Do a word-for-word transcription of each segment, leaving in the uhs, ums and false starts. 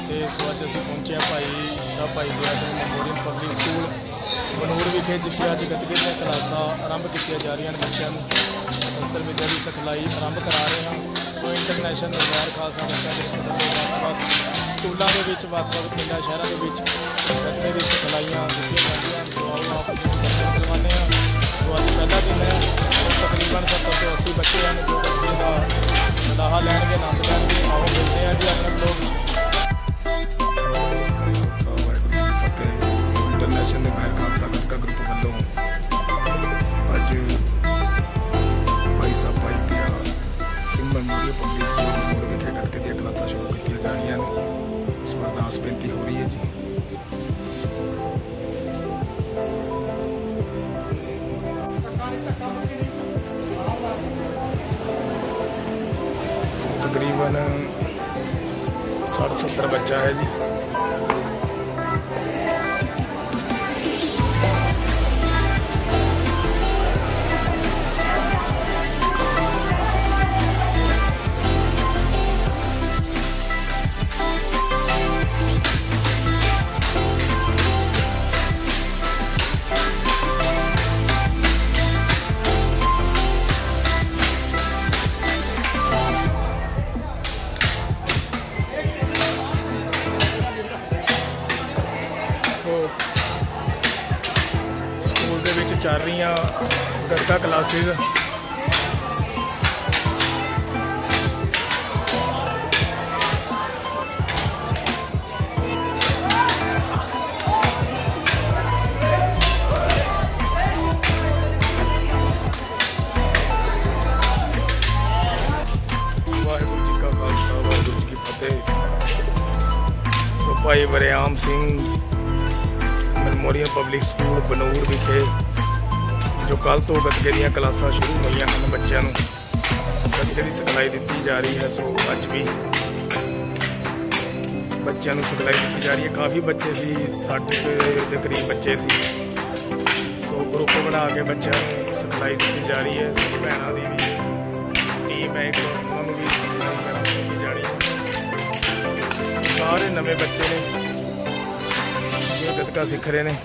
फतेह। सो अज असीं पहुंचे भाई साहब भाई Daya Singh memorial public school Banur विखे, जिथे अज गतके दी क्लासां आरंभ की जा रही हैं। बच्चों को शस्त्र विद्या की सिखलाई आरंभ करा रहे हैं। तो इंटरनैशनल गैर खालसा बच्चों के वक्-वक् स्कूलों के वक्-वक् पिंडां शहरों के गतके की सिखलाइयाँ दित्तियां जांदियां। सो आओ आप दर्शन करवाने हैं। तो अज पहला दिन है, तकरीबन सत्तर तो अस्सी बच्चे हैं जो बच्चे का सलाहा लैणगे, आनंद लैणगे। आओ मिलते हैं जी अपने लोग। इंटरनैशनल गैर खालसा गतका ग्रुप वालों अज भाई साहब भाई Daya Singh memorial public school Banur विखे गतके दी क्लासां शुरू की जा रही हैं। सो अरदास बेनती हो रही है जी। तकरीबन साठ सत्तर बच्चा है जी। चल रही गतका क्लासेज। वाहिगुरू जी का खालसा वाहिगुरू जी की फतेह। तो भाई Wariam Singh memorial public school Banur विखे जो कल तो गतके दी क्लासां शुरू हुई हैं, बच्चों को गतके की सिखलाई दी जा रही है। सो अज भी बच्चों को सिखलाई दी जा रही है। काफ़ी बच्चे सी साठ के करीब बच्चे सी। सो ग्रुप बना के बच्चों को सिखलाई दी जा रही है। साडी भैणां दी भी टीम है, एक उन्होंने भी सिखलाई दी जा रही है। सारे नवे बच्चे ने जो गतका सीख रहे हैं।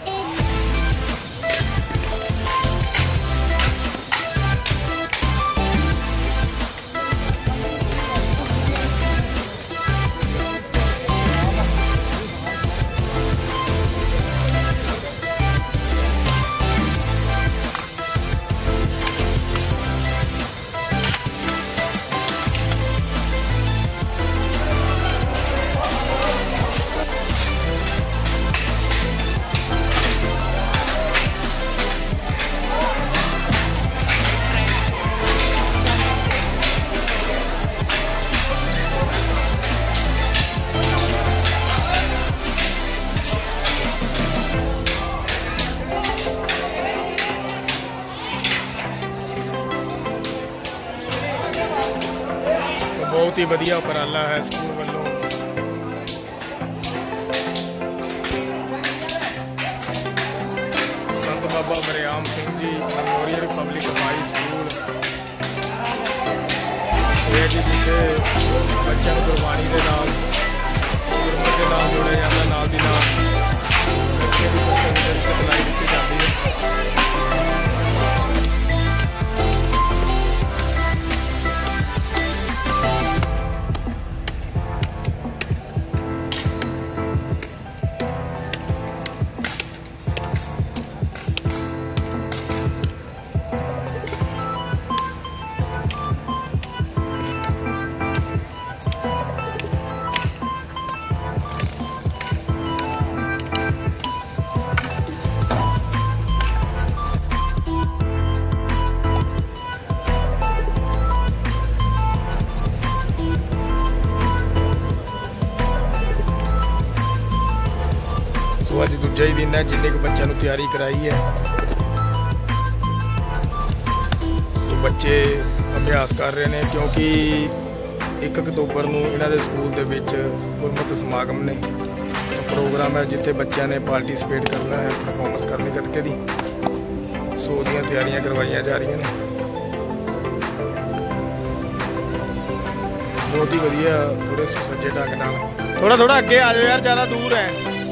बहुत ही वधिया उपराला है स्कूल वालों। Sant Baba Wariam Singh ji memorial public high school जिसे बच्चों को गुरबाणी के नाल गुरमत के नाल जोड़िया जाता, नाल दी नाल बच्चे की सिखलाई दी जाती है। तो अज दूजा ही दिन है जिन्ने को बच्चों को तैयारी कराई है। तो बच्चे अभ्यास कर रहे हैं क्योंकि एक अक्तूबर को इन्हों के स्कूल के गुरमत समागम ने प्रोग्राम है जिथे बच्चों ने पार्टिसिपेट करना है, परफॉर्मेंस करनी गतके दी। सो उहदियां तैयारियां करवाई जा रही हैं। बहुत ही वधिया थोड़े सजे ढंग नाल थोड़ा थोड़ा अगे आ जाओ यार, ज़्यादा दूर है।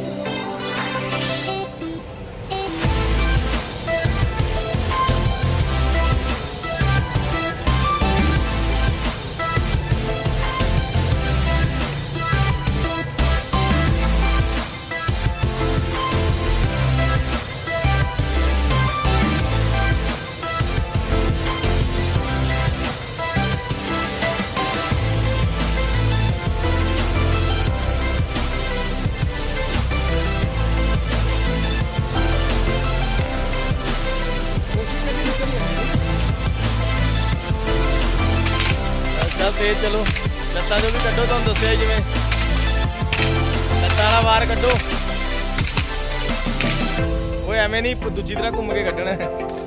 तेज चलो, लत्तां जो भी कड्डो, तुहानूं दस्सिआ जिवें लत्तां वाला वार कड्डो, वो एवें नहीं दूजी तरह घूम के कड्ढना है।